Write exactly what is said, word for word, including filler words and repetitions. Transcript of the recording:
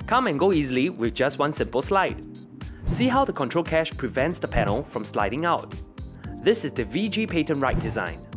Come and go easily with just one simple slide. See how the control cache prevents the panel from sliding out. This is the V G patent right design.